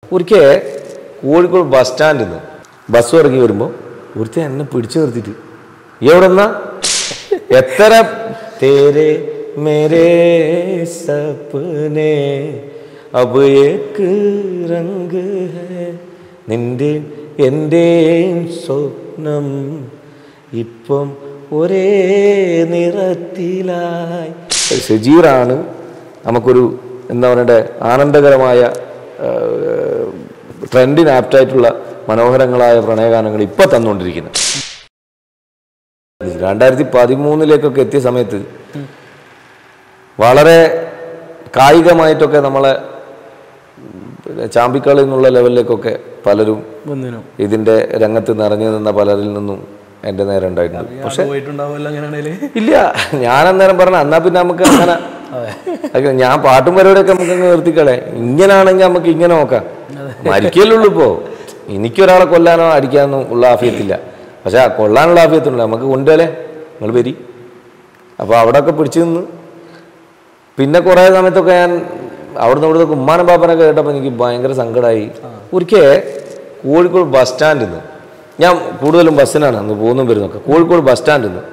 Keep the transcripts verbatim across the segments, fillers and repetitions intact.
ഒരിക്കൽ കോഴിക്കോട് ബസ് സ്റ്റാൻഡിൽ നിന്ന് ബസ് ഇറങ്ങി വരുമ്പോൾ ഒരുത്തൻ എന്നെ പിടിച്ചു നിർത്തിയിട്ട് എവിടെന്നാ എത്ര തേരെ മേരെ സപ്നെ അബ് ഏക് രംഗ് ഹൈ നിന്റെ എൻ്റെയും സ്വപ്നം ഇപ്പം ഒരേ നിറത്തിലായി. ഷജീറാണ് നമുക്കൊരു എന്താ പറയണ്ടേ ആനന്ദകരമായ ട്രെൻഡിന് ആപ്റ്റായിട്ടുള്ള മനോഹരങ്ങളായ പ്രണയഗാനങ്ങൾ ഇപ്പം തന്നുകൊണ്ടിരിക്കുന്നത്. രണ്ടായിരത്തി പതിമൂന്നിലേക്കൊക്കെ എത്തിയ സമയത്ത് വളരെ കായികമായിട്ടൊക്കെ നമ്മളെ ചാമ്പിക്കളി എന്നുള്ള ലെവലിലേക്കൊക്കെ പലരും ഇതിൻ്റെ രംഗത്ത് നിറഞ്ഞു നിന്ന പലരിൽ നിന്നും എൻ്റെ നേരെ ഉണ്ടായിട്ടുണ്ട്. പക്ഷെ ഇല്ല, ഞാൻ അന്നേരം പറഞ്ഞ എന്നാ പിന്നെ നമുക്ക് അങ്ങനെ ഞാൻ പാട്ടും പരിപാടിയൊക്കെ നമുക്ക് അങ്ങ് നിർത്തിക്കളെ. ഇങ്ങനാണെങ്കിൽ നമുക്ക് ഇങ്ങനെ നോക്കാം, മരിക്കല്ലുള്ളൂ. ഇപ്പോൾ എനിക്കൊരാളെ കൊല്ലാനോ അടിക്കാനോ ഉള്ള ആഫിയത്തില്ല, പക്ഷെ ആ കൊള്ളാനുള്ള ആഫിയത്തുണ്ട്. നമുക്ക് കൊണ്ടുവല്ലേ നിങ്ങൾ വരി. അപ്പോൾ അവിടെയൊക്കെ പിടിച്ചു നിന്ന് പിന്നെ കുറേ സമയത്തൊക്കെ ഞാൻ അവിടുന്ന് ഇവിടുത്തെ ഉമ്മാനും പാപ്പനൊക്കെ കേട്ടപ്പോൾ എനിക്ക് ഭയങ്കര സങ്കടമായി. ഒരിക്കൽ കോഴിക്കോട് ബസ് സ്റ്റാൻഡിൽ നിന്ന്, ഞാൻ കൂടുതലും ബസ്സിനാണ് അന്ന് പോകുന്നും വരുന്നൊക്കെ, കോഴിക്കോട് ബസ് സ്റ്റാൻഡിൽ നിന്ന്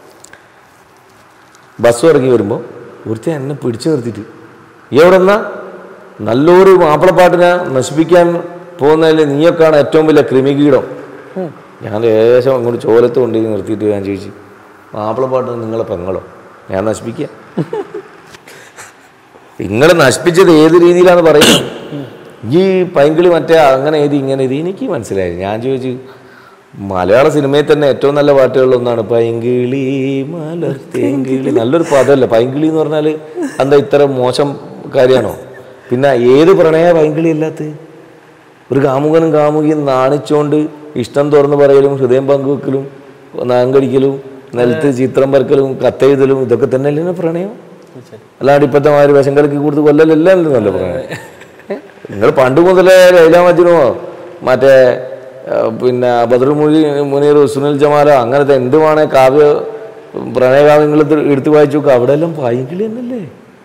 ബസ് ഇറങ്ങി വരുമ്പോൾ ഒരുത്തൻ എന്നെ പിടിച്ചു നിർത്തിയിട്ട് എവിടെന്നാ നല്ലൊരു മാപ്പിളപ്പാട്ടിനെ നശിപ്പിക്കാൻ പോകുന്നതിൽ നീയൊക്കെയാണ് ഏറ്റവും വലിയ ക്രിമികീടം. ഞാൻ ലേശം അങ്ങോട്ട് ചോലത്ത് കൊണ്ട് നിർത്തിയിട്ട് ഞാൻ ചോദിച്ചു, മാപ്പിളപ്പാട്ട് നിങ്ങളെ പെങ്ങളോ ഞാൻ നശിപ്പിക്കുക? നിങ്ങൾ നശിപ്പിച്ചത് ഏത് രീതിയിലാണെന്ന് പറയുന്നത്? ഈ പൈങ്കിളി മറ്റേ അങ്ങനെ എഴുതി ഇങ്ങനെ എഴുതി എനിക്ക് മനസ്സിലായി. ഞാൻ ചോദിച്ചു, മലയാള സിനിമയിൽ തന്നെ ഏറ്റവും നല്ല പാട്ടുകളിലൊന്നാണ് പൈങ്കിളി മലർത്തേങ്കിളി. നല്ലൊരു പദമല്ല പൈങ്കിളി എന്ന് പറഞ്ഞാൽ. എന്താ ഇത്ര മോശം കാര്യമാണോ? പിന്നെ ഏത് പ്രണയ പൈങ്കിളി അല്ലാത്ത? ഒരു കാമുകനും കാമുകിയും നാണിച്ചുകൊണ്ട് ഇഷ്ടം തുറന്ന് പറയലും ഹൃദയം പങ്കുവെക്കലും നാങ്കടിക്കലും നിലത്ത് ചിത്രം വരക്കലും കത്തെഴുതലും ഇതൊക്കെ തന്നെയല്ലേ പ്രണയം? അല്ലാണ്ട് ഇപ്പോഴത്തെ മാതിരി വിഷം കളിക്ക് കൂടുതൽ കൊല്ലലല്ലേ നല്ല പ്രണയം. നിങ്ങൾ പണ്ട് മുതലേ ലൈല മജ്നു മറ്റേ പിന്നെ ബദറുൽ മുനി മുനീർ സുനിൽ ജമാലോ അങ്ങനത്തെ എന്തുവാണേ കാവ്യ പ്രണയകാവ്യങ്ങൾ എടുത്തു വായിച്ചു നോക്കുക, അവിടെ എല്ലാം പൈങ്കിളി തന്നെയല്ലേ?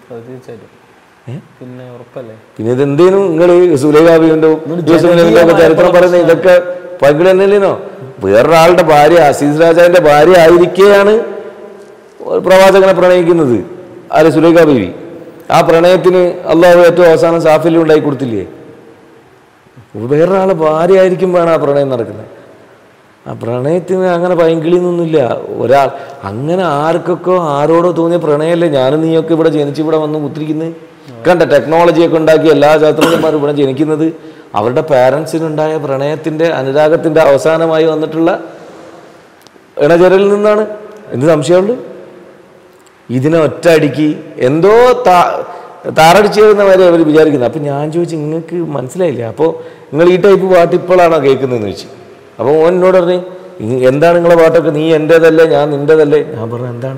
പിന്നെ ഇതെന്തേനും നിങ്ങൾ സുലൈഖാബിയുണ്ടോ ഒക്കെ ചരിത്രം പറയുന്നത് ഇതൊക്കെ പൈങ്കിളി തന്നെയല്ലേനോ? വേറൊരാളുടെ ഭാര്യ അസീസ് രാജാവിന്റെ ഭാര്യ ആയിരിക്കെയാണ് പ്രവാചകനെ പ്രണയിക്കുന്നത് ആര്? സുലൈഖ ബീവി. ആ പ്രണയത്തിന് അള്ളാഹു ഏറ്റവും അവസാനം സാഫല്യം ഉണ്ടായി കൊടുത്തില്ലേ? വേറൊരാളെ ഭാര്യ ആയിരിക്കുമ്പോഴാണ് ആ പ്രണയം നടക്കുന്നത്. ആ പ്രണയത്തിന് അങ്ങനെ പൈങ്കിളിന്നൊന്നുമില്ല. ഒരാൾ അങ്ങനെ ആർക്കൊക്കെ ആരോടോ തോന്നിയ പ്രണയമല്ലേ ഞാനും നീയൊക്കെ ഇവിടെ ജനിച്ച് ഇവിടെ വന്ന് കുത്തിരിക്കുന്നത്. കണ്ട ടെക്നോളജിയൊക്കെ ഉണ്ടാക്കി എല്ലാ ശാസ്ത്രജ്ഞന്മാരും ഇവിടെ ജനിക്കുന്നത് അവരുടെ പാരൻസിനുണ്ടായ പ്രണയത്തിൻ്റെ അനുരാഗത്തിൻ്റെ അവസാനമായി വന്നിട്ടുള്ള ഇണചേരലിൽ നിന്നാണ്. എന്ത് സംശയമുള്ളൂ? ഇതിനെ ഒറ്റ അടിക്ക് എന്തോ താ താറടിച്ച് വരുന്നവരെ അവർ വിചാരിക്കുന്നത്. അപ്പം ഞാൻ ചോദിച്ചു, നിങ്ങൾക്ക് മനസ്സിലായില്ലേ? അപ്പോൾ നിങ്ങൾ ഈ ടൈപ്പ് പാട്ട് ഇപ്പോഴാണോ കേൾക്കുന്നതെന്ന് ചോദിച്ചു. അപ്പോൾ ഓൻ എന്നോട് പറഞ്ഞു, എന്താണ് നിങ്ങളെ പാട്ടൊക്കെ? നീ എൻ്റേതല്ലേ ഞാൻ നിൻ്റേതല്ലേ? ഞാൻ പറഞ്ഞു, എന്താണ്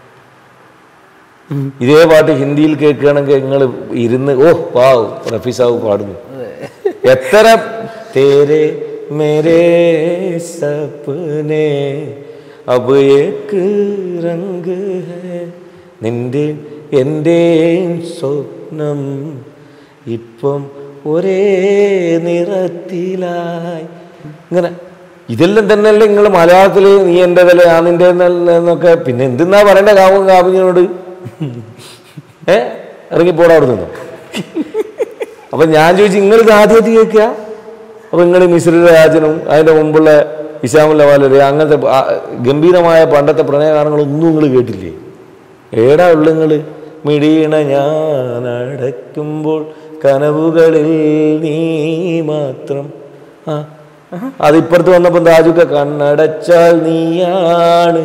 ഇതേ പാട്ട് ഹിന്ദിയിൽ കേൾക്കുകയാണെങ്കിൽ നിങ്ങൾ ഇരുന്ന് ഓ പാവ് റഫീസാവ് പാടുന്നു. എത്ര തേരെ മേരെ സപ്നെ അബ് ഏക് രംഗ് ഹൈ നിന്റെ എൻ്റെയും സ്വപ്നം ഇപ്പം ഒരേ നിറത്തിലായി. ഇങ്ങനെ ഇതെല്ലാം തന്നെയല്ലേ നിങ്ങൾ മലയാളത്തിൽ നീ എൻ്റെതല്ലേ ഞാൻ നിൻ്റെ എന്നൊക്കെ. പിന്നെ എന്തെന്നാ പറയണ്ട കാവും കാവിനോട്? ഏ ഇറങ്ങിപ്പോടാ അവിടെ നിന്നു. അപ്പം ഞാൻ ചോദിച്ചു, നിങ്ങളിത് ആദ്യമായിട്ട് കേൾക്കുക? അപ്പം നിങ്ങൾ മിശ്ര രാജനും അതിൻ്റെ മുമ്പുള്ള ഇശാമുൽ ലവാലരെ അങ്ങനത്തെ ഗംഭീരമായ പണ്ടത്തെ പ്രണയഗാനങ്ങളൊന്നും നിങ്ങൾ കേട്ടില്ലേ? ഏടാ ഉള്ള നിങ്ങൾ? മിടിയണ ഞാൻ അടയ്ക്കുമ്പോൾ കനവുകളിൽ നീ മാത്രം. ആ അതിപ്പുറത്ത് വന്നപ്പോൾ താജുക്ക കണ്ണടച്ചാൽ നീയാണ്.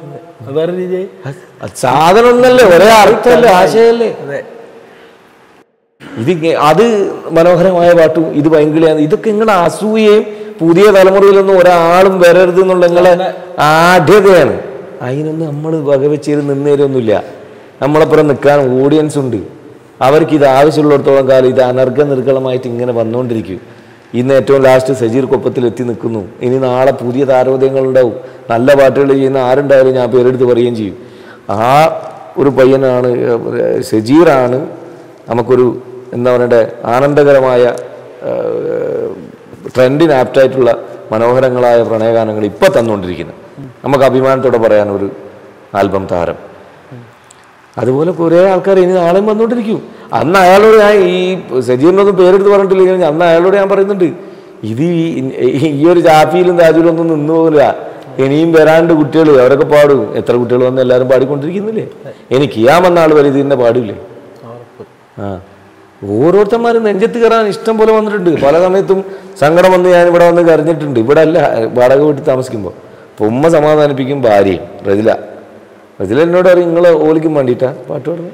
സാധനം ഒന്നല്ലേ, ഒരേ അർത്ഥമല്ലേ, ആശയല്ലേ? ഇത് അത് മനോഹരമായ പാട്ടും ഇത് പൈങ്കിളിയാണ്. ഇതൊക്കെ നിങ്ങളുടെ അസൂയയും പുതിയ തലമുറയിലൊന്നും ഒരാളും വരരുത് എന്നുള്ള നിങ്ങളെ ആഢ്യതയാണ്. അതിനൊന്നും നമ്മൾ വകവെച്ചേര് നിന്നേരൊന്നുമില്ല. നമ്മളപ്പുറം നിൽക്കാൻ ഓഡിയൻസ് ഉണ്ട്. അവർക്ക് ഇത് ആവശ്യമുള്ളിടത്തോളം കാലം ഇത് അനർഘ നിർഗളമായിട്ട് ഇങ്ങനെ വന്നുകൊണ്ടിരിക്കും. ഇന്ന് ഏറ്റവും ലാസ്റ്റ് സജീർക്കൊപ്പത്തിൽ എത്തി നിൽക്കുന്നു. ഇനി നാളെ പുതിയ താരോദയങ്ങളുണ്ടാവും. നല്ല പാട്ടുകൾ ചെയ്യുന്ന ആരുണ്ടായാലും ഞാൻ പേരെടുത്ത് പറയുകയും ചെയ്യും. ആ ഒരു പയ്യനാണ് സജീറാണ് നമുക്കൊരു എന്താ പറയണ്ടേ ആനന്ദകരമായ ട്രെൻഡിന് ആപ്റ്റായിട്ടുള്ള മനോഹരങ്ങളായ പ്രണയഗാനങ്ങൾ ഇപ്പം തന്നുകൊണ്ടിരിക്കുന്നത്. നമുക്ക് അഭിമാനത്തോടെ പറയാൻ ഒരു ആൽബം താരം. അതുപോലെ കുറേ ആൾക്കാർ ഇനി നാളെയും വന്നുകൊണ്ടിരിക്കും. അന്ന് അയാളോട് ഞാൻ ഈ സജീറിനൊന്നും പേരെടുത്ത് പറഞ്ഞിട്ടില്ലെങ്കിൽ അന്ന് അയാളോട് ഞാൻ പറയുന്നുണ്ട്, ഇത് ഈ ഒരു ജാഫിയിലും താജുലും ഒന്നും നിന്നു പോകില്ല, ഇനിയും വരാണ്ട് കുട്ടികൾ അവരൊക്കെ പാടും. എത്ര കുട്ടികൾ വന്ന് എല്ലാവരും പാടിക്കൊണ്ടിരിക്കുന്നില്ലേ? എനിക്ക് ചെയ്യാമെന്ന ആൾ വരെ ഇതിൻ്റെ പാടില്ലേ? ആ, ഓരോരുത്തന്മാരും നെഞ്ചത്ത് കയറാൻ ഇഷ്ടം പോലെ വന്നിട്ടുണ്ട്. പല സമയത്തും സങ്കടം വന്ന് ഞാൻ ഇവിടെ വന്ന് കരഞ്ഞിട്ടുണ്ട്. ഇവിടെ അല്ല, വാടക വീട്ടിൽ താമസിക്കുമ്പോൾ. അപ്പോൾ ഉമ്മ സമാധാനിപ്പിക്കും ഭാര്യയും. റജില റജില എന്നോട് പറയും, നിങ്ങൾ ഓലിക്കും വേണ്ടിയിട്ടാ പാട്ട് പാടുന്നത്?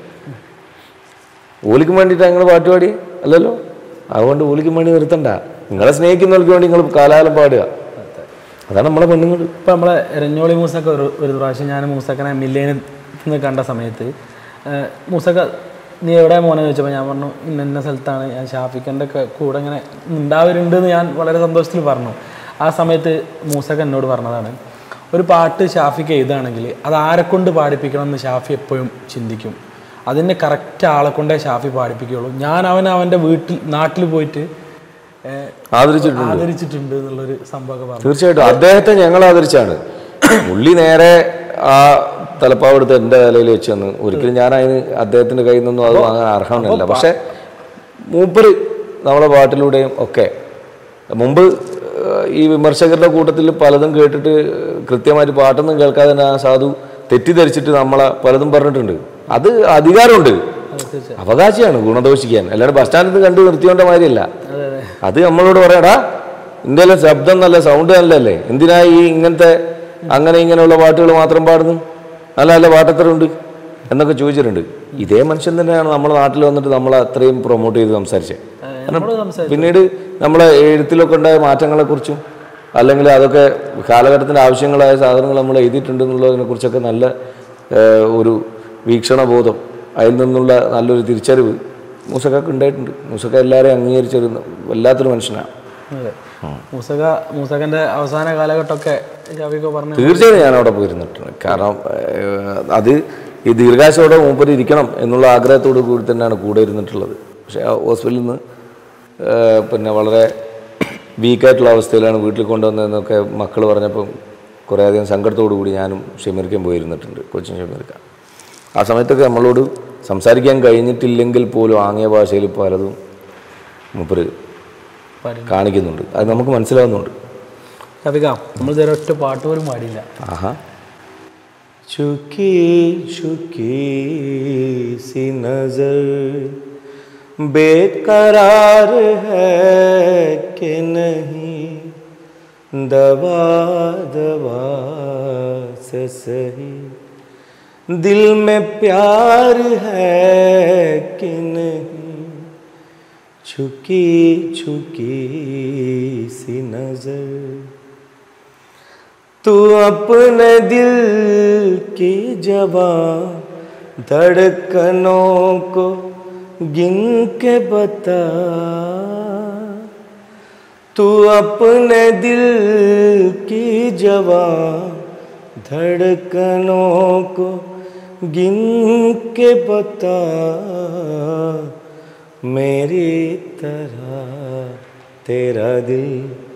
ഓലിക്കും വേണ്ടിയിട്ടാണ് നിങ്ങൾ പാട്ട് പാടി അല്ലല്ലോ, അതുകൊണ്ട് ഓലിക്കും വേണ്ടി നിർത്തണ്ട. നിങ്ങളെ സ്നേഹിക്കുന്നവർക്ക് വേണ്ടി നിങ്ങൾ കാലാകാലം പാടുക. അതാണ് നമ്മളെ പെണ്ണുങ്ങൾ. ഇപ്പം നമ്മളെ രഞ്ഞോളി മൂസക്ക ഒരു ഒരു പ്രാവശ്യം ഞാൻ മൂസക്കനെ മില്ലേനിൽ നിന്ന് കണ്ട സമയത്ത്, മൂസക്ക നീ എവിടെ മോനെ ചോദിച്ചപ്പോൾ ഞാൻ പറഞ്ഞു ഇന്ന ഇന്ന സ്ഥലത്താണ്, ഞാൻ ഷാഫിക്കൻ്റെ കൂടെ ഇങ്ങനെ ഉണ്ടാവരുണ്ടെന്ന് ഞാൻ വളരെ സന്തോഷത്തിൽ പറഞ്ഞു. ആ സമയത്ത് മൂസക്ക എന്നോട് പറഞ്ഞതാണ്, ഒരു പാട്ട് ഷാഫിക്ക് എഴുതുകയാണെങ്കിൽ അത് ആരെക്കൊണ്ട് പാടിപ്പിക്കണം എന്ന് ഷാഫി എപ്പോഴും ചിന്തിക്കും. അതിൻ്റെ കറക്റ്റ് ആളെ കൊണ്ടേ ഷാഫി പാടിപ്പിക്കുകയുള്ളൂ. ഞാൻ അവൻ അവൻ്റെ വീട്ടിൽ നാട്ടിൽ പോയിട്ട് ആദരിച്ചിട്ടുണ്ട് ആദരിച്ചിട്ടുണ്ട് എന്നുള്ളൊരു സംഭവമൊക്കെ പറഞ്ഞു. തീർച്ചയായിട്ടും അദ്ദേഹത്തെ ഞങ്ങൾ ആദരിച്ചാണ്. പുള്ളി നേരെ ആ തലപ്പാവെടുത്ത് എൻ്റെ തലയിൽ വെച്ച് തന്നു. ഒരിക്കലും ഞാൻ അതിന് അദ്ദേഹത്തിൻ്റെ കയ്യിൽ നിന്നൊന്നും അത് വാങ്ങാൻ അർഹമല്ല. പക്ഷെ മൂപ്പര് നമ്മളെ പാട്ടിലൂടെയും ഒക്കെ മുമ്പ് ഈ വിമർശകരുടെ കൂട്ടത്തിൽ പലതും കേട്ടിട്ട് കൃത്യമായിട്ട് പാട്ടൊന്നും കേൾക്കാതെ തന്നെ ആ സാധു തെറ്റിദ്ധരിച്ചിട്ട് നമ്മളെ പലതും പറഞ്ഞിട്ടുണ്ട്. അത് അധികാരമുണ്ട്, അവകാശിയാണ് ഗുണദോഷിക്കാൻ. അല്ലാണ്ട് ബസ് സ്റ്റാൻഡിൽ നിന്ന് കണ്ട് നിർത്തിയോണ്ട മാതിരിയല്ല. അത് നമ്മളോട് പറയാടാ, ഇന്ത്യയിലെ ശബ്ദം നല്ല സൗണ്ട് നല്ലല്ലേ, എന്തിനാ ഈ ഇങ്ങനത്തെ അങ്ങനെ ഇങ്ങനെയുള്ള പാട്ടുകൾ മാത്രം പാടുന്നു, നല്ല നല്ല പാട്ടെത്തറുണ്ട് എന്നൊക്കെ ചോദിച്ചിട്ടുണ്ട്. ഇതേ മനുഷ്യൻ തന്നെയാണ് നമ്മുടെ നാട്ടിൽ വന്നിട്ട് നമ്മളെ അത്രയും പ്രൊമോട്ട് ചെയ്ത് സംസാരിച്ചത്. കാരണം പിന്നീട് നമ്മളെ എഴുത്തിലൊക്കെ ഉണ്ടായ മാറ്റങ്ങളെക്കുറിച്ചും അല്ലെങ്കിൽ അതൊക്കെ കാലഘട്ടത്തിൻ്റെ ആവശ്യങ്ങളായ സാധനങ്ങൾ നമ്മൾ എഴുതിയിട്ടുണ്ട് എന്നുള്ളതിനെ കുറിച്ചൊക്കെ നല്ല ഒരു വീക്ഷണബോധം, അതിൽ നിന്നുള്ള നല്ലൊരു തിരിച്ചറിവ് മൂസക്കക്ക് ഉണ്ടായിട്ടുണ്ട്. മൂസക്ക എല്ലാവരെയും അംഗീകരിച്ചൊരു വല്ലാത്തൊരു മനുഷ്യനാണ്. മൂസക മൂസക്കൻ്റെ അവസാന കാലഘട്ടമൊക്കെ പറഞ്ഞു. തീർച്ചയായും ഞാൻ അവിടെ പോയിരുന്നിട്ടുണ്ട്. കാരണം അത് ഈ ദീർഘാശയോടെ മൂപ്പര് ഇരിക്കണം എന്നുള്ള ആഗ്രഹത്തോടു കൂടി തന്നെയാണ് കൂടെ ഇരുന്നിട്ടുള്ളത്. പക്ഷേ ആ ഹോസ്പിറ്റലിൽ നിന്ന് പിന്നെ വളരെ വീക്കായിട്ടുള്ള അവസ്ഥയിലാണ് വീട്ടിൽ കൊണ്ടുവന്നതെന്നൊക്കെ മക്കൾ പറഞ്ഞപ്പം കുറേയധികം സങ്കടത്തോടു കൂടി ഞാനും ഷമീർക്കും പോയിരുന്നിട്ടുണ്ട്, കൊച്ചിൻ ഷമീർക്ക. ആ സമയത്തൊക്കെ നമ്മളോട് സംസാരിക്കാൻ കഴിഞ്ഞിട്ടില്ലെങ്കിൽ പോലും ആംഗ്യ ഭാഷയിൽ പലതും മൂപ്പര് കാണിക്കുന്നുണ്ട്. അത് നമുക്ക് മനസ്സിലാവുന്നുണ്ട്. നമ്മൾ ഇതുവരെ ഒറ്റ പാട്ട് പോലും പാടിയില്ല. ആഹാ. ചുക്കി ചുക്കി സി നസർ बेकरार है कि नहीं, दवा दवा से सही दिल में प्यार है कि नहीं, छुकी छुकी सी नजर तू अपने दिल की जवां धड़कनों को गिन के बता, तू अपने दिल की जवां धड़कनों को गिन के बता, मेरी तरह तेरा दिल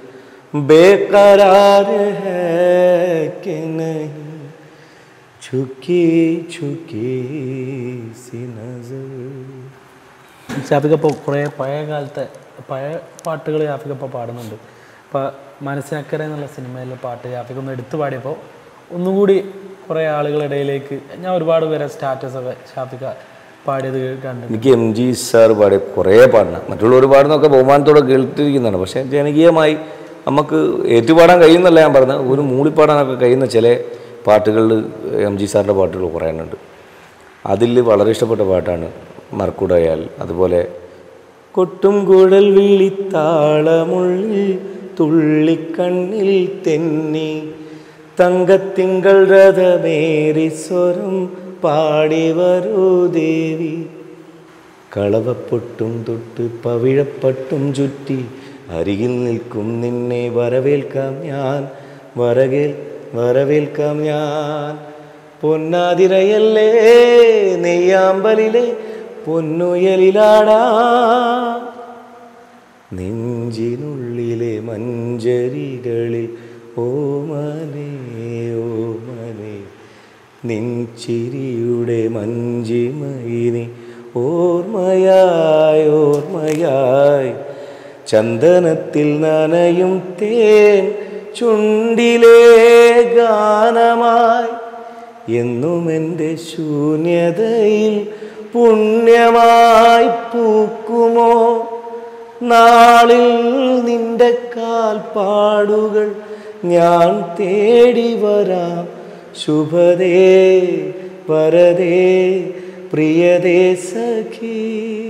बेकरार है कि नहीं, छुकी छुकी सी नजर. ഷാഫിക്കപ്പോൾ കുറേ പഴയ കാലത്തെ പഴയ പാട്ടുകൾ ഷാഫിക്കപ്പോൾ പാടുന്നുണ്ട്. ഇപ്പോൾ മനസ്സിനക്കരെ എന്നുള്ള സിനിമയിലെ പാട്ട് ഷാഫിക്കൊന്ന് എടുത്തു പാടിയപ്പോൾ ഒന്നുകൂടി കുറേ ആളുകളുടെ ഇടയിലേക്ക് ഞാൻ ഒരുപാട് പേരെ സ്റ്റാറ്റസൊക്കെ ഷാഫിക്ക പാടിയത് കണ്ടു. എനിക്ക് എം ജി സാർ പാടിയ കുറേ പാടണം, മറ്റുള്ളവർ പാടുന്നതൊക്കെ ബഹുമാനത്തോടെ കേട്ടിരിക്കുന്നതാണ്. പക്ഷേ ജനകീയമായി നമുക്ക് ഏറ്റുപാടാൻ കഴിയുന്നല്ല ഞാൻ പറഞ്ഞത്, ഒരു മൂളിപ്പാടാനൊക്കെ കഴിയുന്ന ചില പാട്ടുകളിൽ എം ജി സാറിൻ്റെ പാട്ടുകൾ കുറേ എണ്ണുണ്ട്. അതിൽ വളരെ ഇഷ്ടപ്പെട്ട പാട്ടാണ് മർക്കുടയാൽ. അതുപോലെ കൊട്ടും കുഴൽ വിളിത്താളമുള്ളിൽ തുള്ളിക്കണ്ണിൽ തെന്നി തങ്കത്തിങ്കൾ രഥമേറി സ്വരം പാടി വരൂ ദേവി, കളവപ്പൊട്ടും തൊട്ട് പവിഴപ്പട്ടും ചുറ്റി അരികിൽ നിൽക്കും നിന്നെ വരവേൽക്കാം ഞാൻ, വരകേൽ വരവേൽക്കാം ഞാൻ, പൊന്നാതിരയല്ലേ നെയ്യാമ്പലിലെ പൊന്നുയലിലാടാ, നെഞ്ചിനുള്ളിലെ മഞ്ചരികളിൽ ഓമനേ ഓമനേ നിൻചിരിയുടെ മഞ്ചിമയിനി ഓർമ്മയായി ഓർമ്മയായി ചന്ദനത്തിൽ നനയും തേൻ ചുണ്ടിലെ ഗാനമായി എന്നും എൻ്റെ ശൂന്യതയിൽ പുണ്യമായി പൂക്കുമോ നാളിൽ നിന്റെ കാൽപ്പാടുകൾ ഞാൻ തേടി വരാം ശുഭദേ വരദേ പ്രിയദേ സഖി.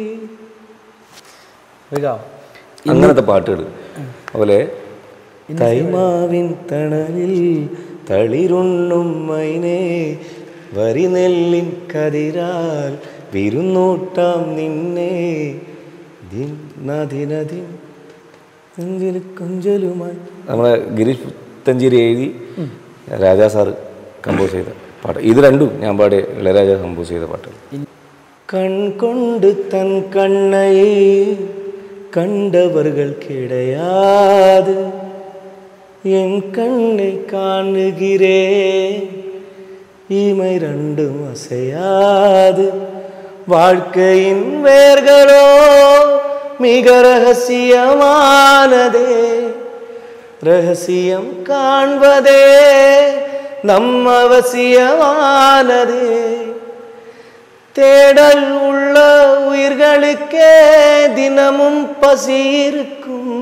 അങ്ങനത്തെ പാട്ടുകൾ. അതുപോലെ തൈമാവിൻ തണലിൽ തളിരുണ്ണും മൈനേ വരിനെല്ലിൻ കതിരാൽ വിരുന്നൂട്ടാം നിന്നെ കൊഞ്ചലുമായി നമ്മളെ ഗിരീഷ് പുത്തഞ്ചേരി എഴുതി രാജാ സാറ് കമ്പോസ് ചെയ്ത പാട്ട്. ഇത് രണ്ടും ഞാൻ പാടിയ ഇളയരാജ കമ്പോസ് ചെയ്ത പാട്ടുകൾ. കൺകൊണ്ട് തൻ കണ്ണയെ കണ്ടവർകൾ കിടയാത് എൻ കണ്ണை കാണുகிறேன் இமை ரெண்டும் அசையாது வாழ்க்கையின் வேர்களோ மிக ரகசியமானதே ரகசியம் காண்பதே நம் அவசியமானதே தேடல் உள்ள உயிர்களுக்கே தினமும் பசி இருக்கும்